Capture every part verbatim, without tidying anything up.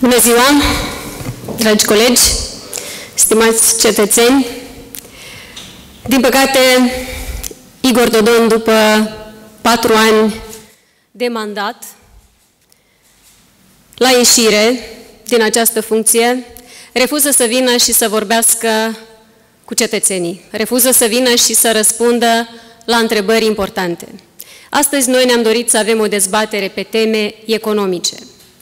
Bună ziua, dragi colegi, stimați cetățeni. Din păcate, Igor Dodon, după patru ani de mandat, la ieșire din această funcție, refuză să vină și să vorbească cu cetățenii, refuză să vină și să răspundă la întrebări importante. Astăzi noi ne-am dorit să avem o dezbatere pe teme economice.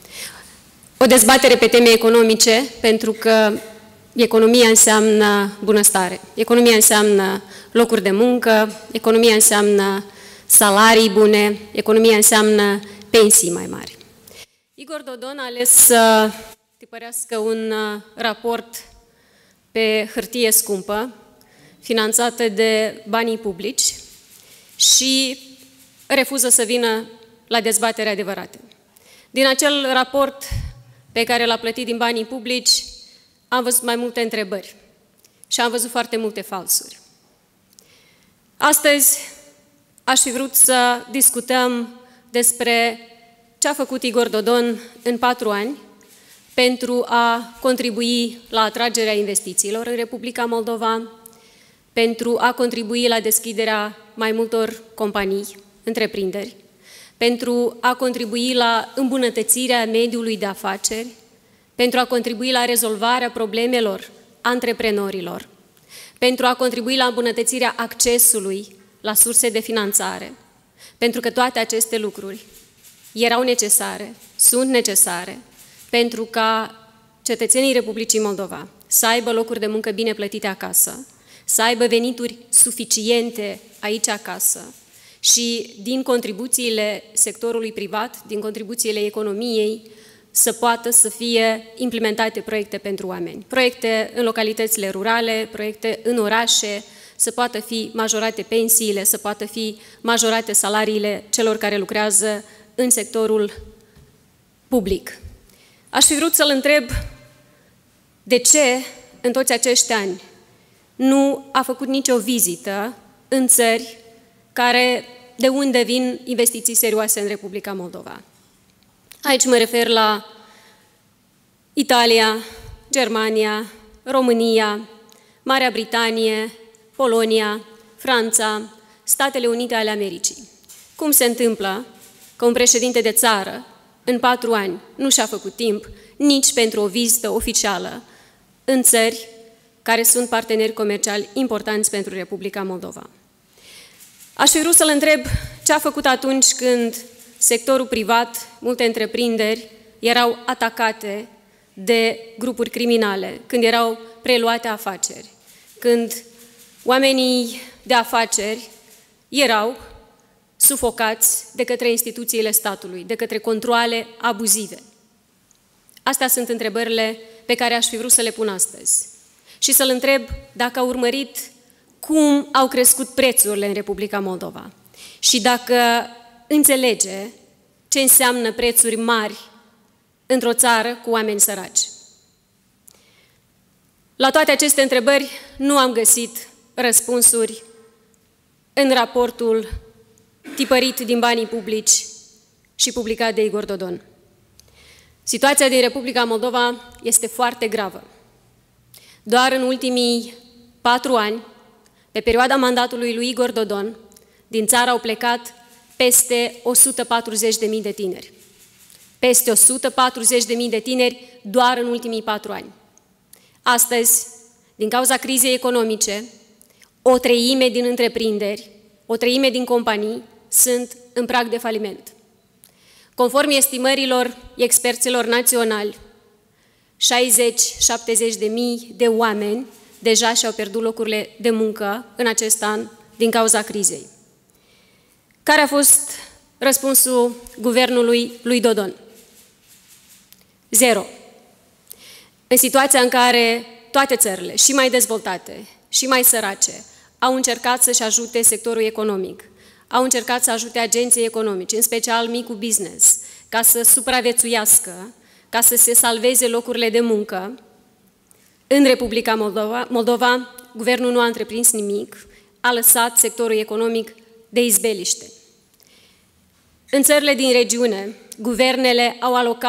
O dezbatere pe teme economice pentru că economia înseamnă bunăstare, economia înseamnă locuri de muncă, economia înseamnă salarii bune, economia înseamnă pensii mai mari. Igor Dodon a ales să tipărească un raport pe hârtie scumpă, finanțată de banii publici și refuză să vină la dezbatere adevărate. Din acel raport pe care l-a plătit din banii publici, am văzut mai multe întrebări și am văzut foarte multe falsuri. Astăzi aș fi vrut să discutăm despre ce a făcut Igor Dodon în patru ani pentru a contribui la atragerea investițiilor în Republica Moldova, pentru a contribui la deschiderea mai multor companii, întreprinderi, pentru a contribui la îmbunătățirea mediului de afaceri, pentru a contribui la rezolvarea problemelor antreprenorilor, pentru a contribui la îmbunătățirea accesului la surse de finanțare, pentru că toate aceste lucruri erau necesare, sunt necesare, pentru ca cetățenii Republicii Moldova să aibă locuri de muncă bine plătite acasă, să aibă venituri suficiente aici acasă, și din contribuțiile sectorului privat, din contribuțiile economiei, să poată să fie implementate proiecte pentru oameni. Proiecte în localitățile rurale, proiecte în orașe, să poată fi majorate pensiile, să poată fi majorate salariile celor care lucrează în sectorul public. Aș fi vrut să-l întreb de ce în toți acești ani nu a făcut nicio vizită în țări care, de unde vin investiții serioase în Republica Moldova. Aici mă refer la Italia, Germania, România, Marea Britanie, Polonia, Franța, Statele Unite ale Americii. Cum se întâmplă că un președinte de țară, în patru ani, nu și-a făcut timp nici pentru o vizită oficială în țări care sunt parteneri comerciali importanți pentru Republica Moldova? Aș fi vrut să-l întreb ce a făcut atunci când sectorul privat, multe întreprinderi, erau atacate de grupuri criminale, când erau preluate afaceri, când oamenii de afaceri erau sufocați de către instituțiile statului, de către controale abuzive. Astea sunt întrebările pe care aș fi vrut să le pun astăzi. Și să-l întreb dacă a urmărit cum au crescut prețurile în Republica Moldova și dacă înțelege ce înseamnă prețuri mari într-o țară cu oameni săraci. La toate aceste întrebări nu am găsit răspunsuri în raportul tipărit din banii publici și publicat de Igor Dodon. Situația din Republica Moldova este foarte gravă. Doar în ultimii patru ani, pe perioada mandatului lui Igor Dodon, din țară au plecat peste o sută patruzeci de mii de tineri. Peste o sută patruzeci de mii de tineri doar în ultimii patru ani. Astăzi, din cauza crizei economice, o treime din întreprinderi, o treime din companii sunt în prag de faliment. Conform estimărilor experților naționali, șaizeci șaptezeci de mii de oameni deja și-au pierdut locurile de muncă în acest an din cauza crizei. Care a fost răspunsul guvernului lui Dodon? Zero. În situația în care toate țările, și mai dezvoltate, și mai sărace, au încercat să-și ajute sectorul economic, au încercat să ajute agenții economici, în special micul business, ca să supraviețuiască, ca să se salveze locurile de muncă, în Republica Moldova, Moldova, guvernul nu a întreprins nimic, a lăsat sectorul economic de izbeliște. În țările din regiune, guvernele au alocat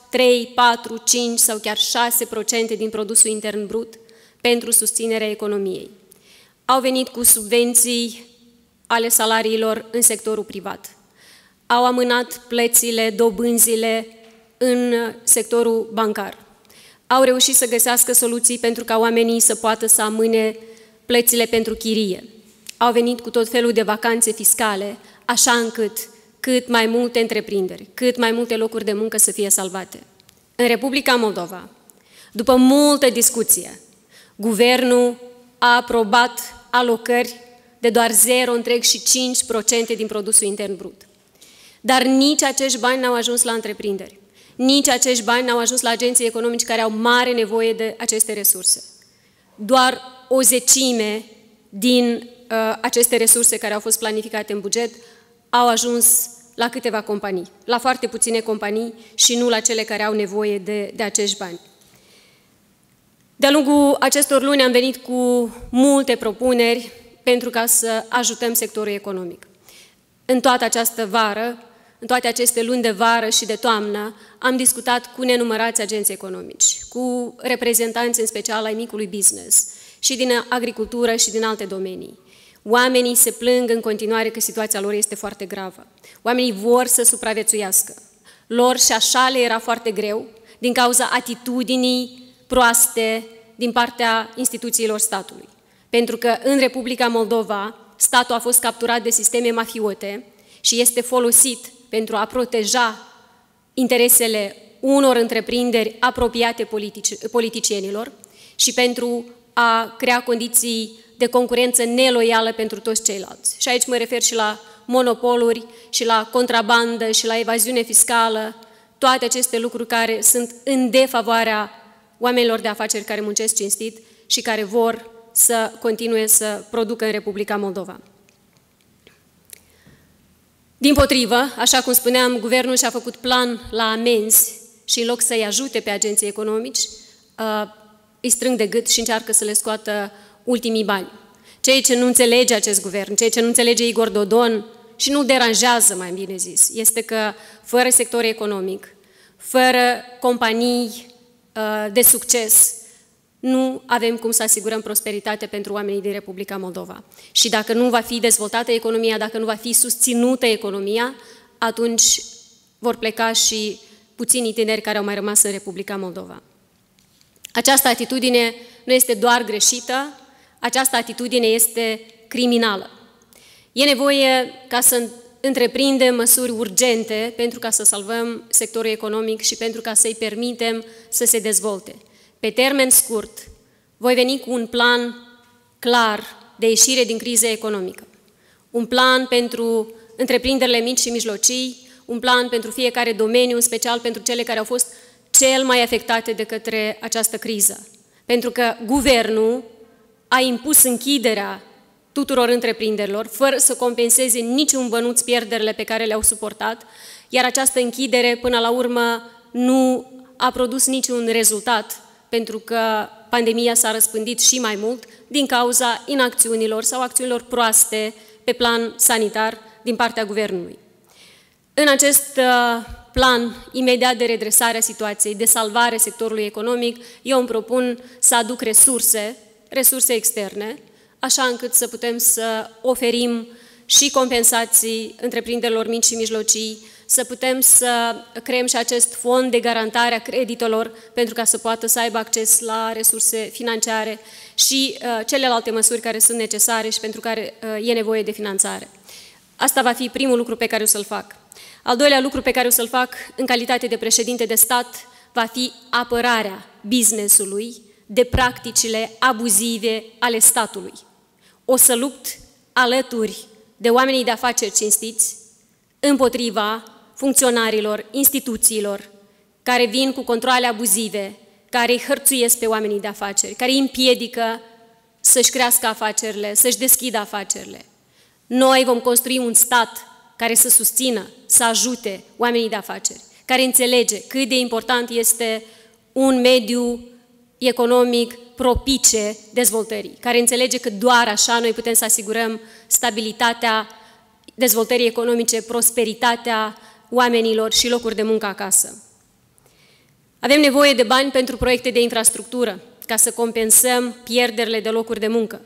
trei, patru, cinci sau chiar șase la sută din produsul intern brut pentru susținerea economiei. Au venit cu subvenții ale salariilor în sectorul privat. Au amânat plățile, dobânzile în sectorul bancar. Au reușit să găsească soluții pentru ca oamenii să poată să amâne plățile pentru chirie. Au venit cu tot felul de vacanțe fiscale, așa încât cât mai multe întreprinderi, cât mai multe locuri de muncă să fie salvate. În Republica Moldova, după multă discuție, guvernul a aprobat alocări de doar zero virgulă cinci la sută din produsul intern brut. Dar nici acești bani n-au ajuns la întreprinderi. Nici acești bani n-au ajuns la agenții economici care au mare nevoie de aceste resurse. Doar o zecime din uh, aceste resurse care au fost planificate în buget au ajuns la câteva companii, la foarte puține companii și nu la cele care au nevoie de, de acești bani. De-a lungul acestor luni am venit cu multe propuneri pentru ca să ajutăm sectorul economic. În toată această vară, în toate aceste luni de vară și de toamnă, am discutat cu nenumărați agenți economici, cu reprezentanți în special ai micului business și din agricultură și din alte domenii. Oamenii se plâng în continuare că situația lor este foarte gravă. Oamenii vor să supraviețuiască. Lor și așa le era foarte greu din cauza atitudinii proaste din partea instituțiilor statului. Pentru că în Republica Moldova statul a fost capturat de sisteme mafiote și este folosit pentru a proteja interesele unor întreprinderi apropiate politici, politicienilor și pentru a crea condiții de concurență neloială pentru toți ceilalți. Și aici mă refer și la monopoluri, și la contrabandă, și la evaziune fiscală, toate aceste lucruri care sunt în defavoarea oamenilor de afaceri care muncesc cinstit și care vor să continue să producă în Republica Moldova. Dimpotrivă, așa cum spuneam, guvernul și-a făcut plan la amenzi și în loc să-i ajute pe agenții economici, îi strâng de gât și încearcă să le scoată ultimii bani. Ceea ce nu înțelege acest guvern, ceea ce nu înțelege Igor Dodon și nu deranjează, mai bine zis, este că fără sector economic, fără companii de succes, nu avem cum să asigurăm prosperitate pentru oamenii din Republica Moldova. Și dacă nu va fi dezvoltată economia, dacă nu va fi susținută economia, atunci vor pleca și puținii tineri care au mai rămas în Republica Moldova. Această atitudine nu este doar greșită, această atitudine este criminală. E nevoie ca să întreprindem măsuri urgente pentru ca să salvăm sectorul economic și pentru ca să-i permitem să se dezvolte. Pe termen scurt, voi veni cu un plan clar de ieșire din criză economică. Un plan pentru întreprinderile mici și mijlocii, un plan pentru fiecare domeniu, în special pentru cele care au fost cel mai afectate de către această criză. Pentru că guvernul a impus închiderea tuturor întreprinderilor, fără să compenseze niciun bănuț pierderile pe care le-au suportat, iar această închidere, până la urmă, nu a produs niciun rezultat, pentru că pandemia s-a răspândit și mai mult din cauza inacțiunilor sau acțiunilor proaste pe plan sanitar din partea guvernului. În acest plan imediat de redresare a situației, de salvare sectorului economic, eu îmi propun să aduc resurse, resurse externe, așa încât să putem să oferim și compensații întreprinderilor mici și mijlocii, să putem să creăm și acest fond de garantare a creditelor pentru ca să poată să aibă acces la resurse financiare și uh, celelalte măsuri care sunt necesare și pentru care uh, e nevoie de finanțare. Asta va fi primul lucru pe care o să-l fac. Al doilea lucru pe care o să-l fac în calitate de președinte de stat va fi apărarea business-ului de practicile abuzive ale statului. O să lupt alături de oamenii de afaceri cinstiți împotriva funcționarilor, instituțiilor care vin cu controale abuzive, care îi hărțuiesc pe oamenii de afaceri, care îi împiedică să-și crească afacerile, să-și deschidă afacerile. Noi vom construi un stat care să susțină, să ajute oamenii de afaceri, care înțelege cât de important este un mediu economic propice dezvoltării, care înțelege că doar așa noi putem să asigurăm stabilitatea dezvoltării economice, prosperitatea oamenilor și locuri de muncă acasă. Avem nevoie de bani pentru proiecte de infrastructură, ca să compensăm pierderile de locuri de muncă.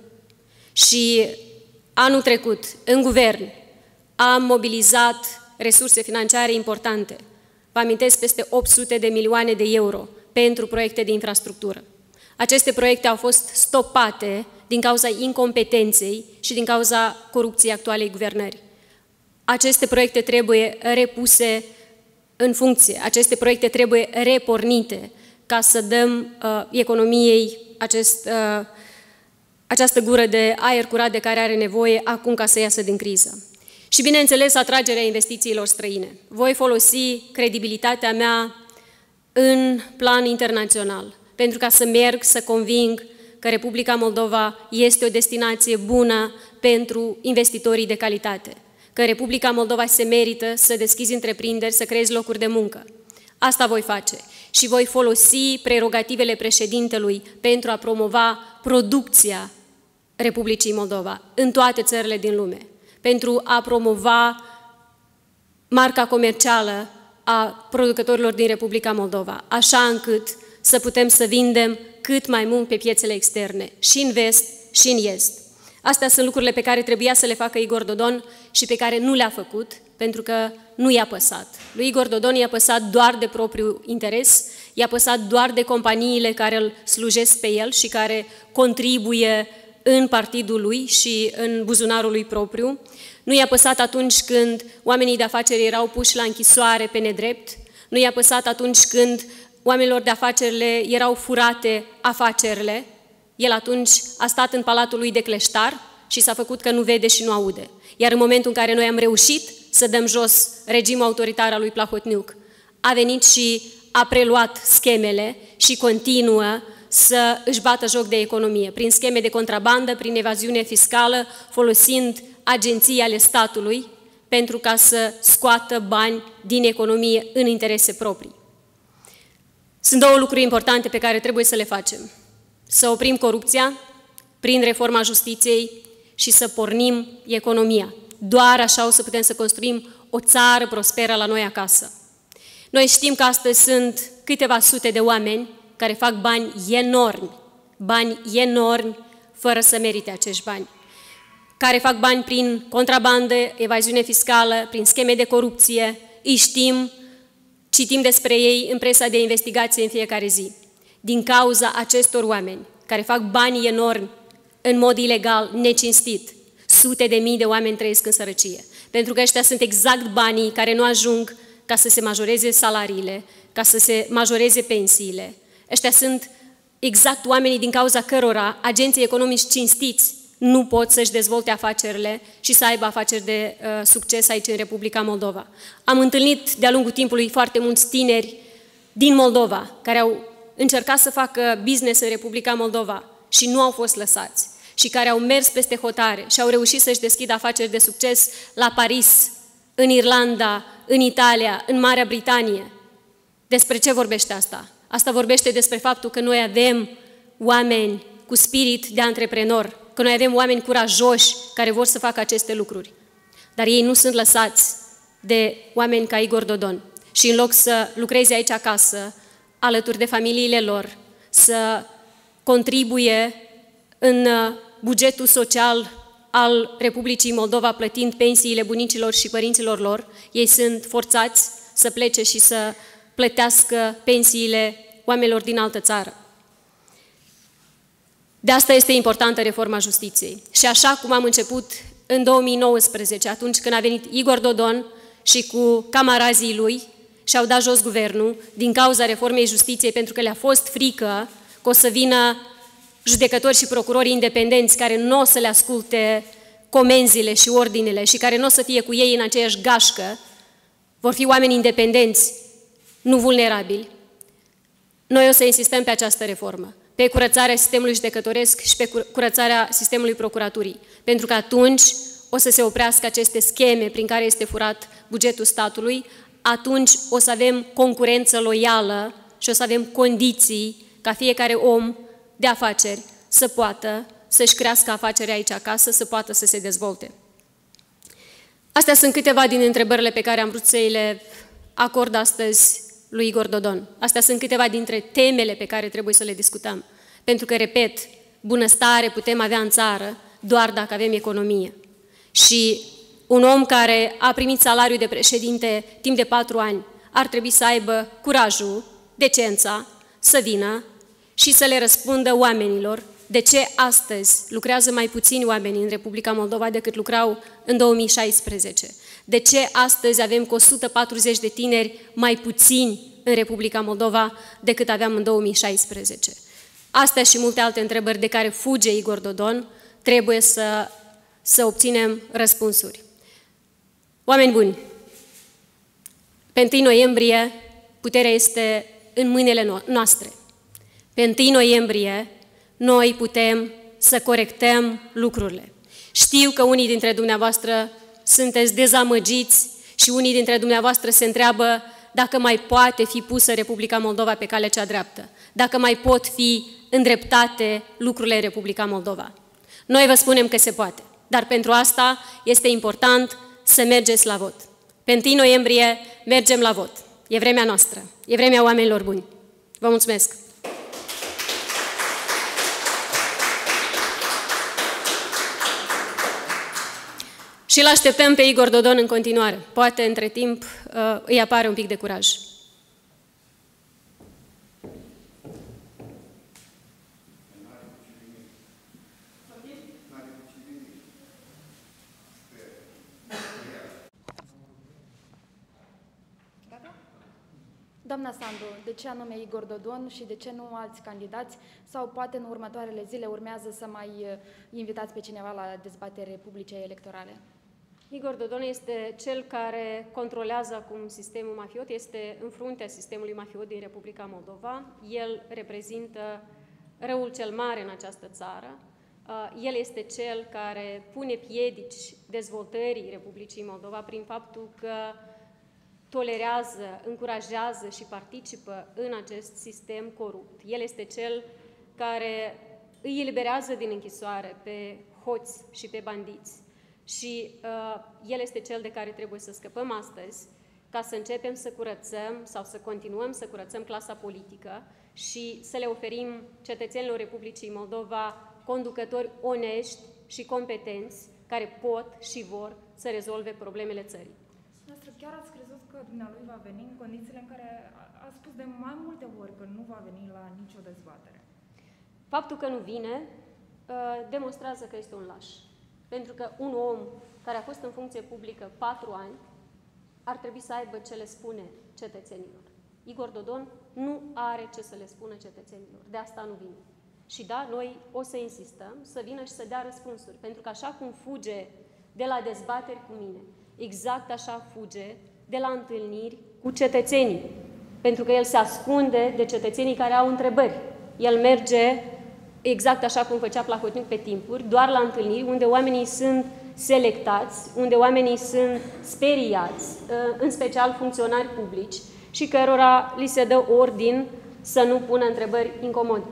Și anul trecut, în guvern, am mobilizat resurse financiare importante. Vă amintesc, peste opt sute de milioane de euro pentru proiecte de infrastructură. Aceste proiecte au fost stopate din cauza incompetenței și din cauza corupției actualei guvernări. Aceste proiecte trebuie repuse în funcție, aceste proiecte trebuie repornite ca să dăm uh, economiei acest, uh, această gură de aer curat de care are nevoie acum ca să iasă din criză. Și, bineînțeles, atragerea investițiilor străine. Voi folosi credibilitatea mea în plan internațional, pentru ca să merg să conving că Republica Moldova este o destinație bună pentru investitorii de calitate, că Republica Moldova se merită să deschizi întreprinderi, să creezi locuri de muncă. Asta voi face și voi folosi prerogativele președintelui pentru a promova producția Republicii Moldova în toate țările din lume, pentru a promova marca comercială a producătorilor din Republica Moldova, așa încât să putem să vindem cât mai mult pe piețele externe, și în vest și în est. Astea sunt lucrurile pe care trebuia să le facă Igor Dodon și pe care nu le-a făcut, pentru că nu i-a păsat. Lui Igor Dodon i-a păsat doar de propriul interes, i-a păsat doar de companiile care îl slujesc pe el și care contribuie în partidul lui și în buzunarul lui propriu. Nu i-a păsat atunci când oamenii de afaceri erau puși la închisoare pe nedrept, nu i-a păsat atunci când oamenilor de afacerile erau furate afacerile. El atunci a stat în palatul lui de cleștar și s-a făcut că nu vede și nu aude. Iar în momentul în care noi am reușit să dăm jos regimul autoritar al lui Plahotniuc, a venit și a preluat schemele și continuă să își bată joc de economie, prin scheme de contrabandă, prin evaziune fiscală, folosind agenții ale statului pentru ca să scoată bani din economie în interese proprii. Sunt două lucruri importante pe care trebuie să le facem. Să oprim corupția prin reforma justiției și să pornim economia. Doar așa o să putem să construim o țară prosperă la noi acasă. Noi știm că astăzi sunt câteva sute de oameni care fac bani enormi, bani enormi, fără să merite acești bani, care fac bani prin contrabandă, evaziune fiscală, prin scheme de corupție. Îi știm, citim despre ei în presa de investigație în fiecare zi. Din cauza acestor oameni care fac bani enormi în mod ilegal, necinstit, sute de mii de oameni trăiesc în sărăcie. Pentru că ăștia sunt exact banii care nu ajung ca să se majoreze salariile, ca să se majoreze pensiile. Ăștia sunt exact oamenii din cauza cărora agenții economici cinstiți nu pot să-și dezvolte afacerile și să aibă afaceri de uh, succes aici în Republica Moldova. Am întâlnit de-a lungul timpului foarte mulți tineri din Moldova care au încercat să facă business în Republica Moldova și nu au fost lăsați și care au mers peste hotare și au reușit să-și deschidă afaceri de succes la Paris, în Irlanda, în Italia, în Marea Britanie. Despre ce vorbește asta? Asta vorbește despre faptul că noi avem oameni cu spirit de antreprenor, că noi avem oameni curajoși care vor să facă aceste lucruri. Dar ei nu sunt lăsați de oameni ca Igor Dodon. Și în loc să lucreze aici acasă, alături de familiile lor, să contribuie în bugetul social al Republicii Moldova, plătind pensiile bunicilor și părinților lor, ei sunt forțați să plece și să plătească pensiile oamenilor din altă țară. De asta este importantă reforma justiției. Și așa cum am început în două mii nouăsprezece, atunci când a venit Igor Dodon și cu camarazii lui și-au dat jos guvernul din cauza reformei justiției, pentru că le-a fost frică că o să vină judecători și procurori independenți care nu o să le asculte comenzile și ordinele și care nu o să fie cu ei în aceeași gașcă, vor fi oameni independenți, nu vulnerabili. Noi o să insistăm pe această reformă, pe curățarea sistemului judecătoresc și pe curățarea sistemului procuraturii, pentru că atunci o să se oprească aceste scheme prin care este furat bugetul statului, atunci o să avem concurență loială și o să avem condiții ca fiecare om de afaceri să poată să-și crească afacerea aici acasă, să poată să se dezvolte. Astea sunt câteva din întrebările pe care am vrut să îi le acord astăzi lui Igor Dodon. Astea sunt câteva dintre temele pe care trebuie să le discutăm. Pentru că, repet, bunăstare putem avea în țară doar dacă avem economie. Și un om care a primit salariul de președinte timp de patru ani ar trebui să aibă curajul, decența, să vină și să le răspundă oamenilor de ce astăzi lucrează mai puțini oameni în Republica Moldova decât lucrau în două mii șaisprezece. De ce astăzi avem cu o sută patruzeci de tineri mai puțini în Republica Moldova decât aveam în două mii șaisprezece. Astea și multe alte întrebări de care fuge Igor Dodon, trebuie să, să obținem răspunsuri. Oameni buni, pe întâi noiembrie puterea este în mâinile noastre. Pe întâi noiembrie noi putem să corectăm lucrurile. Știu că unii dintre dumneavoastră sunteți dezamăgiți și unii dintre dumneavoastră se întreabă dacă mai poate fi pusă Republica Moldova pe calea cea dreaptă, dacă mai pot fi îndreptate lucrurile în Republica Moldova. Noi vă spunem că se poate, dar pentru asta este important să mergeți la vot. Pe întâi noiembrie mergem la vot. E vremea noastră, e vremea oamenilor buni. Vă mulțumesc! Și îl așteptăm pe Igor Dodon în continuare. Poate, între timp, îi apare un pic de curaj. Doamna Sandu, de ce anume Igor Dodon și de ce nu alți candidați? Sau poate în următoarele zile urmează să mai invitați pe cineva la dezbatere publice electorale? Igor Dodon este cel care controlează acum sistemul mafiot, este în fruntea sistemului mafiot din Republica Moldova. El reprezintă răul cel mare în această țară. El este cel care pune piedici dezvoltării Republicii Moldova prin faptul că tolerează, încurajează și participă în acest sistem corupt. El este cel care îi eliberează din închisoare pe hoți și pe bandiți. Și uh, el este cel de care trebuie să scăpăm astăzi, ca să începem să curățăm sau să continuăm să curățăm clasa politică și să le oferim cetățenilor Republicii Moldova conducători onești și competenți care pot și vor să rezolve problemele țării. Noastră, chiar ați crezut că dumnealui va veni în condițiile în care a spus de mai multe ori că nu va veni la nicio dezbatere? Faptul că nu vine uh, demonstrează că este un laș. Pentru că un om care a fost în funcție publică patru ani ar trebui să aibă ce le spune cetățenilor. Igor Dodon nu are ce să le spună cetățenilor. De asta nu vine. Și da, noi o să insistăm să vină și să dea răspunsuri. Pentru că așa cum fuge de la dezbateri cu mine, exact așa fuge de la întâlniri cu cetățenii. Pentru că el se ascunde de cetățenii care au întrebări. El merge exact așa cum făcea Plahotniuc pe timpuri, doar la întâlniri unde oamenii sunt selectați, unde oamenii sunt speriați, în special funcționari publici, și cărora li se dă ordin să nu pună întrebări incomode.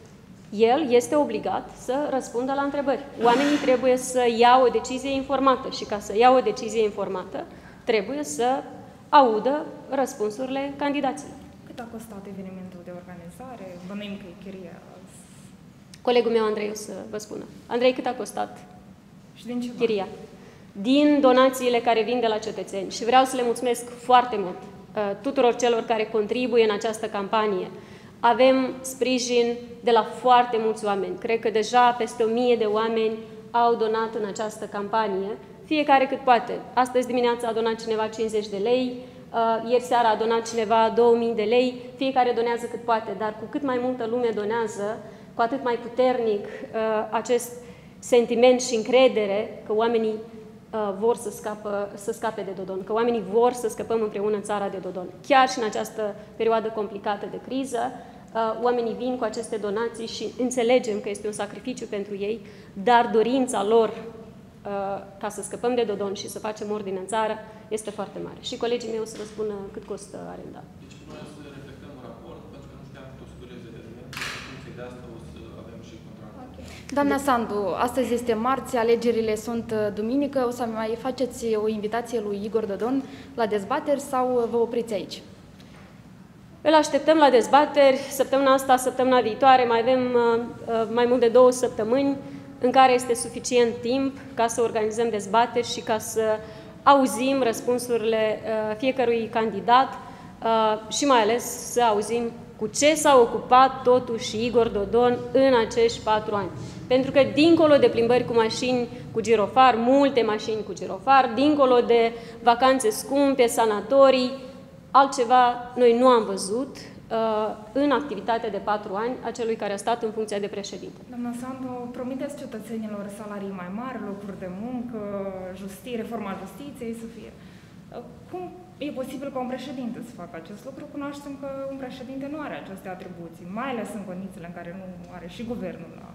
El este obligat să răspundă la întrebări. Oamenii trebuie să ia o decizie informată și ca să ia o decizie informată, trebuie să audă răspunsurile candidaților. Cât a costat evenimentul de organizare? Bănuim că e chiria. Colegul meu, Andrei, o să vă spună. Andrei, cât a costat și din ce chiria? Din donațiile care vin de la cetățeni. Și vreau să le mulțumesc foarte mult uh, tuturor celor care contribuie în această campanie. Avem sprijin de la foarte mulți oameni. Cred că deja peste o mie de oameni au donat în această campanie, fiecare cât poate. Astăzi dimineața a donat cineva cincizeci de lei, uh, ieri seara a donat cineva două mii de lei, fiecare donează cât poate, dar cu cât mai multă lume donează, cu atât mai puternic uh, acest sentiment și încredere că oamenii uh, vor să, scapă, să scape de Dodon, că oamenii vor să scăpăm împreună țara de Dodon. Chiar și în această perioadă complicată de criză, uh, oamenii vin cu aceste donații și înțelegem că este un sacrificiu pentru ei, dar dorința lor uh, ca să scăpăm de Dodon și să facem ordine în țară este foarte mare. Și colegii mei o să vă spună cât costă arenda. Deci noi o să reflectăm un raport, pentru că nu știam cât o să dureze de mine. De asta o să avem și contractul. Okay. Doamna Sandu, astăzi este marți, alegerile sunt duminică. O să mai faceți o invitație lui Igor Dodon la dezbateri sau vă opriți aici? Îl așteptăm la dezbateri săptămâna asta, săptămâna viitoare, mai avem mai mult de două săptămâni în care este suficient timp ca să organizăm dezbateri și ca să auzim răspunsurile fiecărui candidat și mai ales să auzim cu ce s-a ocupat totuși Igor Dodon în acești patru ani. Pentru că dincolo de plimbări cu mașini cu girofar, multe mașini cu girofar, dincolo de vacanțe scumpe, sanatorii, altceva noi nu am văzut uh, în activitatea de patru ani a celui care a stat în funcția de președinte. Doamna Sandu, promiteți cetățenilor salarii mai mari, locuri de muncă, justie, reforma justiției să fie. Uh, cum e posibil ca un președinte să facă acest lucru? Cunoaștem că un președinte nu are aceste atribuții, mai ales în condițiile în care nu are și guvernul la...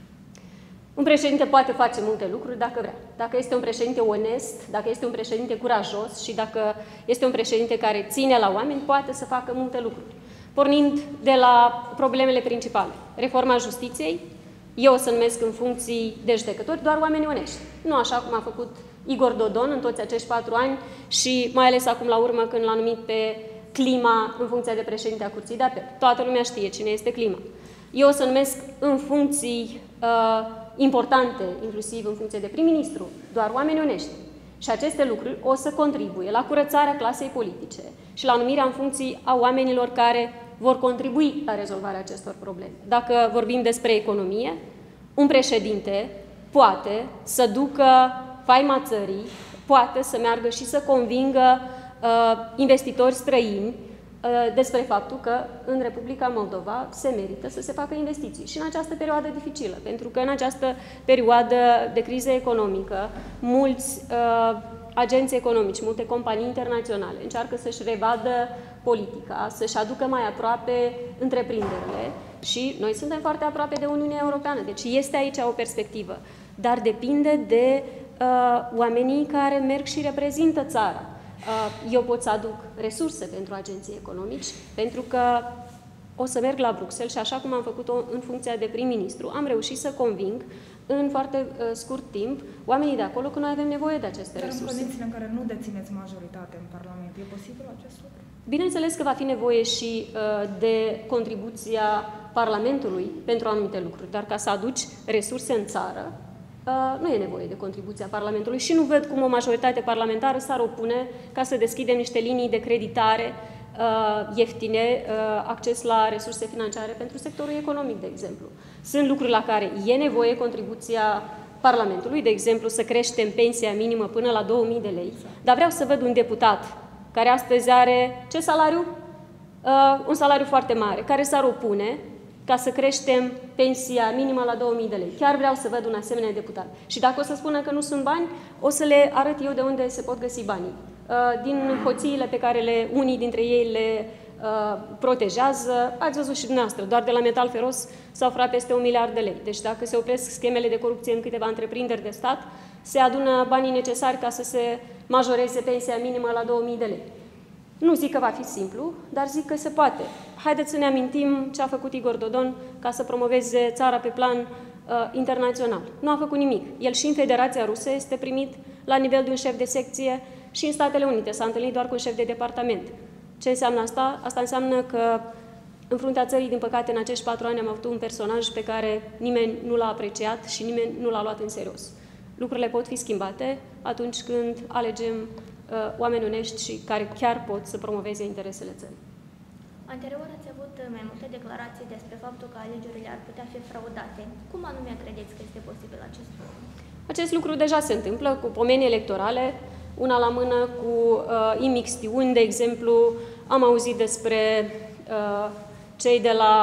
Un președinte poate face multe lucruri dacă vrea. Dacă este un președinte onest, dacă este un președinte curajos și dacă este un președinte care ține la oameni, poate să facă multe lucruri. Pornind de la problemele principale. Reforma justiției, eu o să numesc în funcții de judecători doar oameni onești. Nu așa cum a făcut Igor Dodon în toți acești patru ani și mai ales acum la urmă când l-a numit pe Clima în funcția de președinte a Curții de Apel. Toată lumea știe cine este Clima. Eu o să numesc în funcții uh, importante, inclusiv în funcție de prim-ministru, doar oameni onești. Și aceste lucruri o să contribuie la curățarea clasei politice și la numirea în funcții a oamenilor care vor contribui la rezolvarea acestor probleme. Dacă vorbim despre economie, un președinte poate să ducă faima țării, poate să meargă și să convingă uh, investitori străini despre faptul că în Republica Moldova se merită să se facă investiții și în această perioadă dificilă, pentru că în această perioadă de criză economică, mulți uh, agenți economici, multe companii internaționale încearcă să-și revadă politica, să-și aducă mai aproape întreprinderile și noi suntem foarte aproape de Uniunea Europeană, deci este aici o perspectivă, dar depinde de uh, oamenii care merg și reprezintă țara. Eu pot să aduc resurse pentru agenții economici, pentru că o să merg la Bruxelles și așa cum am făcut-o în funcția de prim-ministru, am reușit să conving în foarte uh, scurt timp oamenii de acolo că noi avem nevoie de aceste Dar resurse. Dar în condițiile în care nu dețineți majoritate în Parlament, e posibil acest lucru? Bineînțeles că va fi nevoie și uh, de contribuția Parlamentului pentru anumite lucruri, dar ca să aduci resurse în țară, Uh, nu e nevoie de contribuția Parlamentului și nu văd cum o majoritate parlamentară s-ar opune ca să deschidem niște linii de creditare uh, ieftine, uh, acces la resurse financiare pentru sectorul economic, de exemplu. Sunt lucruri la care e nevoie contribuția Parlamentului, de exemplu să creștem pensia minimă până la două mii de lei, dar vreau să văd un deputat care astăzi are ce salariu? Uh, un salariu foarte mare, care s-ar opune ca să creștem pensia minimă la două mii de lei. Chiar vreau să văd un asemenea deputat. Și dacă o să spună că nu sunt bani, o să le arăt eu de unde se pot găsi banii. Din hoțiile pe care le, unii dintre ei le uh, protejează, ați văzut și dumneavoastră, doar de la metal feros s-au furat peste un miliard de lei. Deci dacă se opresc schemele de corupție în câteva întreprinderi de stat, se adună banii necesari ca să se majoreze pensia minimă la două mii de lei. Nu zic că va fi simplu, dar zic că se poate. Haideți să ne amintim ce a făcut Igor Dodon ca să promoveze țara pe plan uh, internațional. Nu a făcut nimic. El și în Federația Rusă este primit la nivel de un șef de secție și în Statele Unite s-a întâlnit doar cu un șef de departament. Ce înseamnă asta? Asta înseamnă că în fruntea țării, din păcate, în acești patru ani am avut un personaj pe care nimeni nu l-a apreciat și nimeni nu l-a luat în serios. Lucrurile pot fi schimbate atunci când alegem oameni onești și care chiar pot să promoveze interesele țării. Anterior ați avut mai multe declarații despre faptul că alegerile ar putea fi fraudate. Cum anume credeți că este posibil acest lucru? Acest lucru deja se întâmplă cu pomenii electorale, una la mână cu uh, imixtiuni. De exemplu, am auzit despre uh, cei de la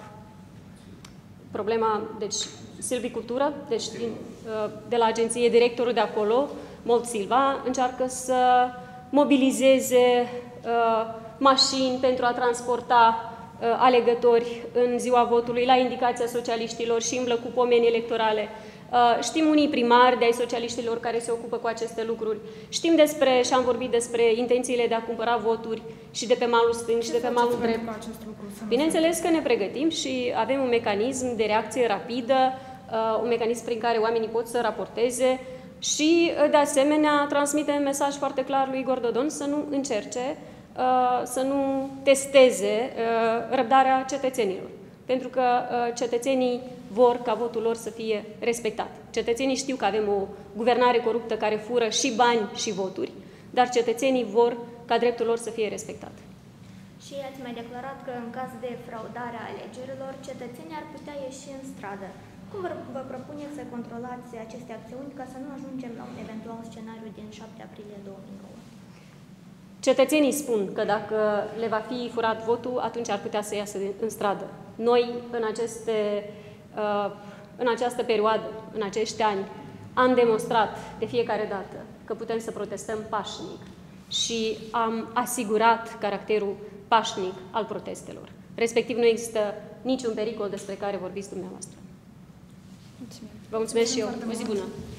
problema, deci, silvicultură, deci din, uh, de la agenție, directorul de acolo, Molt Silva, încearcă să mobilizeze uh, mașini pentru a transporta uh, alegători în ziua votului la indicația socialiștilor și îmblă cu pomeni electorale. Uh, știm unii primari de ai socialiștilor care se ocupă cu aceste lucruri. Știm despre, și am vorbit despre intențiile de a cumpăra voturi și de pe malul stâng și de pe malul drept. Bineînțeles că ne pregătim și avem un mecanism de reacție rapidă, uh, un mecanism prin care oamenii pot să raporteze. Și, de asemenea, transmite un mesaj foarte clar lui Igor Dodon să nu încerce să nu testeze răbdarea cetățenilor. Pentru că cetățenii vor ca votul lor să fie respectat. Cetățenii știu că avem o guvernare coruptă care fură și bani și voturi, dar cetățenii vor ca dreptul lor să fie respectat. Și ați mai declarat că în caz de fraudare a alegerilor, cetățenii ar putea ieși în stradă. Cum vă propuneți să controlați aceste acțiuni ca să nu ajungem la un eventual scenariu din șapte aprilie două mii nouă? Cetățenii spun că dacă le va fi furat votul, atunci ar putea să iasă în stradă. Noi, în, aceste, în această perioadă, în acești ani, am demonstrat de fiecare dată că putem să protestăm pașnic și am asigurat caracterul pașnic al protestelor. Respectiv, nu există niciun pericol despre care vorbiți dumneavoastră. Mulțumim. Vă mulțumesc și eu. O zi bună!